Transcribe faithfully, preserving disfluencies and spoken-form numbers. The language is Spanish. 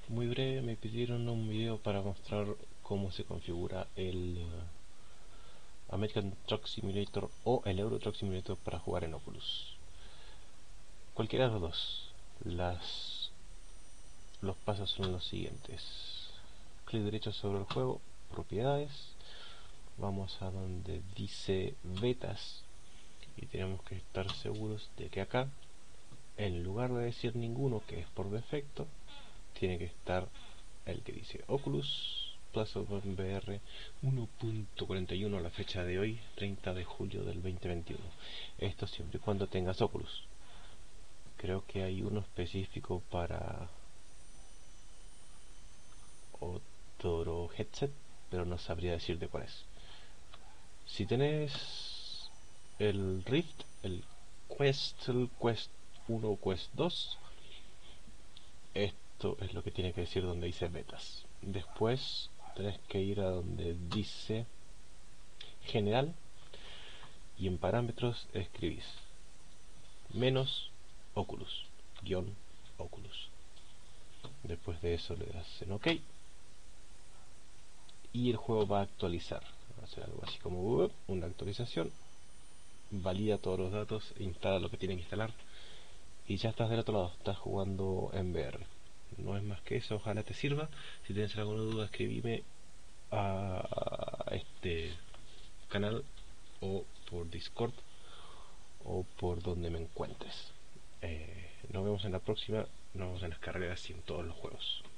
Muy breve, me pidieron un video para mostrar cómo se configura el uh, American Truck Simulator o el Euro Truck Simulator para jugar en Oculus. Cualquiera de los dos. Las, los pasos son los siguientes. Clic derecho sobre el juego, propiedades. Vamos a donde dice betas y tenemos que estar seguros de que acá, en lugar de decir ninguno, que es por defecto, tiene que estar el que dice Oculus Plus OpenVR uno punto cuarenta y uno a la fecha de hoy, treinta de julio del dos mil veintiuno. Esto siempre y cuando tengas Oculus. Creo que hay uno específico para otro headset, pero no sabría decirte cuál es. Si tenés el Rift, el Quest, el Quest uno o Quest dos, esto es lo que tiene que decir donde dice betas. Después tenés que ir a donde dice general y en parámetros escribís menos Oculus, guión Oculus. Después de eso le das en OK y el juego va a actualizar. Va a hacer algo así como una actualización, valida todos los datos, instala lo que tiene que instalar y ya estás del otro lado, estás jugando en V R. No es más que eso, ojalá te sirva. Si tienes alguna duda, escribime a este canal o por Discord o por donde me encuentres. Eh, nos vemos en la próxima, nos vemos en las carreras y en todos los juegos.